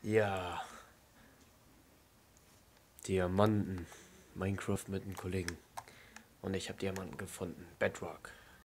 Ja, Diamanten. Minecraft mit einem Kollegen. Und ich habe Diamanten gefunden. Bedrock.